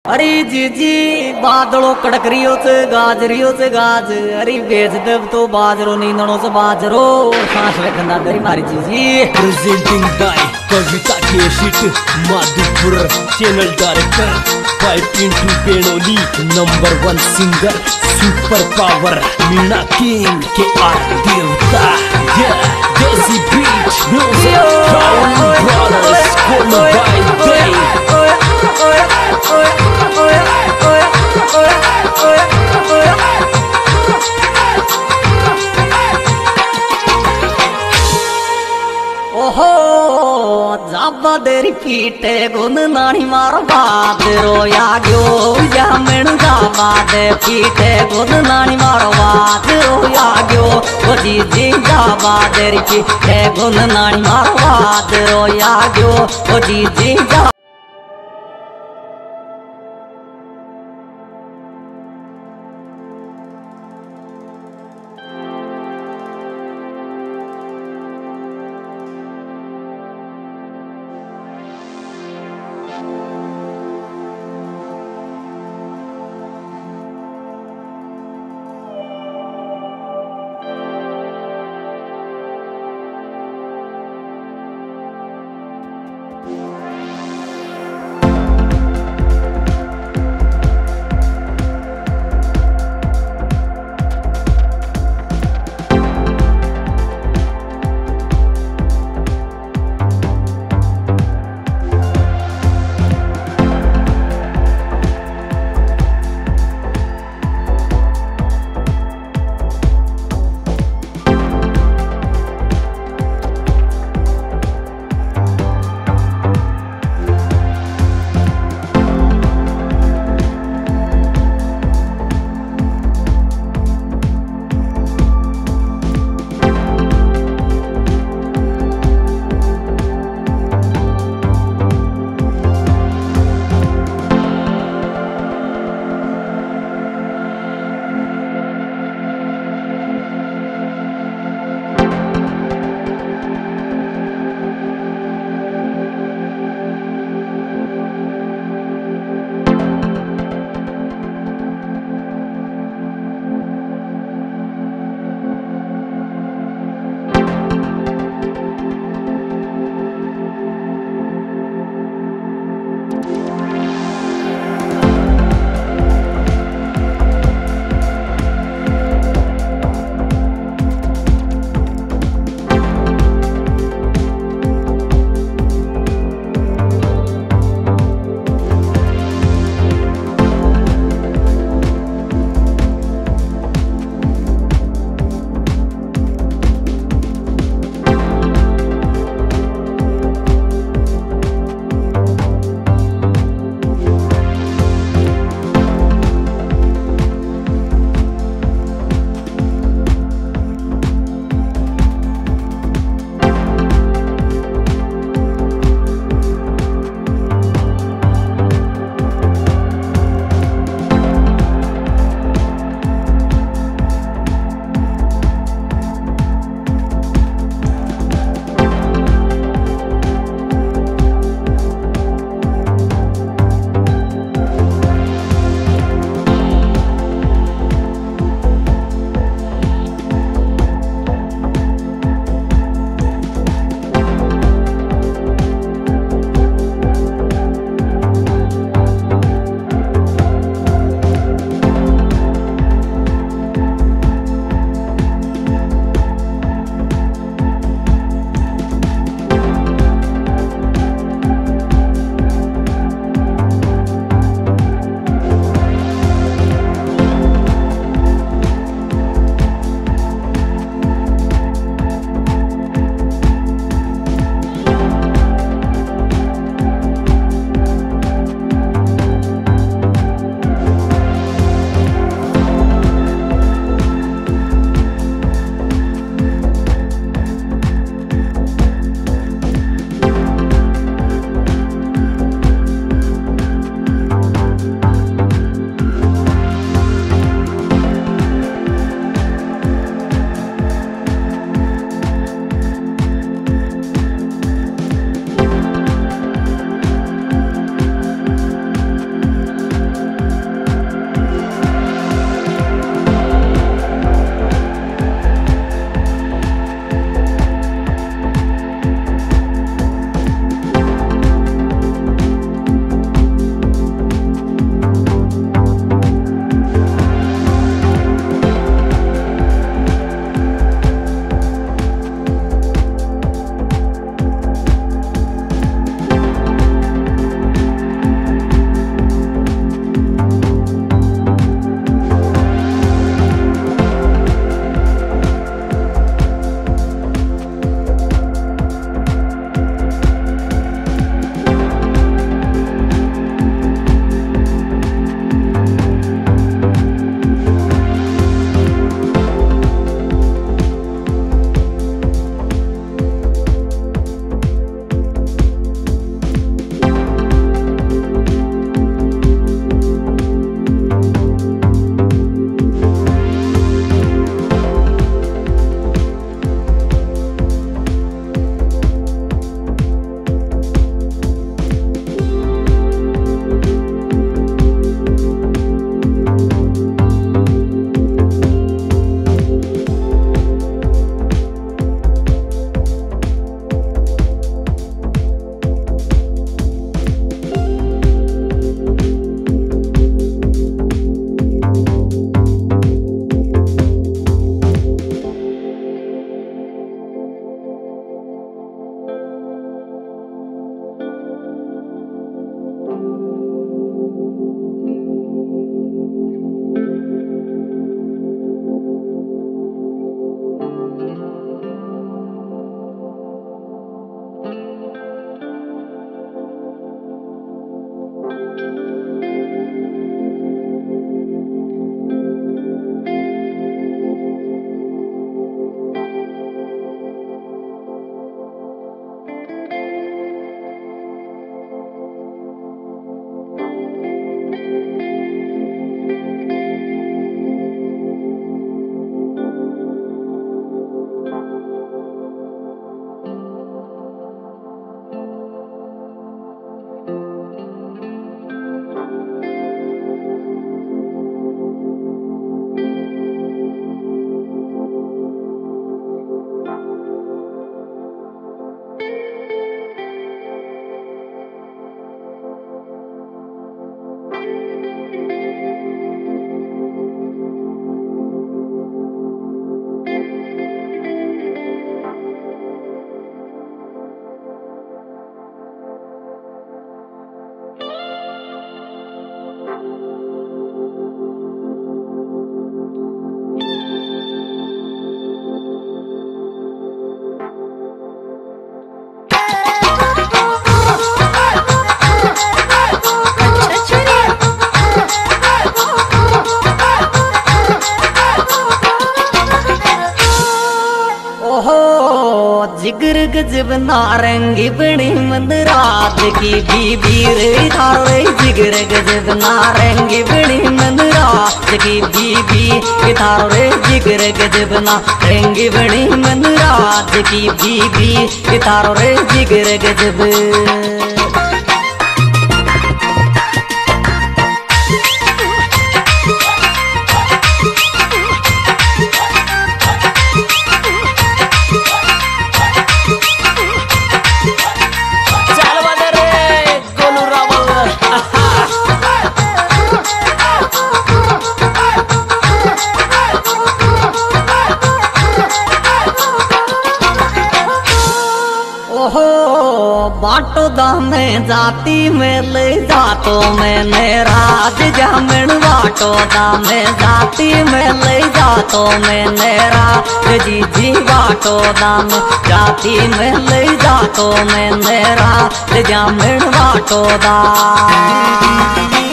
अरे जीजी बादलों कड़क रियो से गाज अरे बेच देव तो बाजरो नींदणो से बाजरो सांस रखना गरी मारी जीजी। प्रेजेंटिंग बाय कविता केशिट Madhupur channel director by Pintu Benoli number 1 singer super power Meena king के आर देवता देसी बीच music brown brothers call by Dev. ओहो जाबा देरी पीटे गुन नानी मारो बादरो या गयो या मेणु जाबा दे पीटे गुन नानी मारो बादरो या गयो ओ जीजी जाबा देरी पीटे गुन नानी मारो बादरो या गयो ओ जीजी जा। गजब नारंगी बड़ी मन रात की बीबी रे थारो रे जिगर गजब नारंगी बड़ी मन रात की बीबी थारो रे जिगर गजब नारंगी बड़ी मन रात की बीबी थारो रे जिगर गजब। बाटो दामे जाती में ले जातो मैंने राज जामन बाटो दामे जाती में ले जातो मैंने राज जी बाटो दाम जाती में ले जातो मैंने राज जामन बाटो दाम।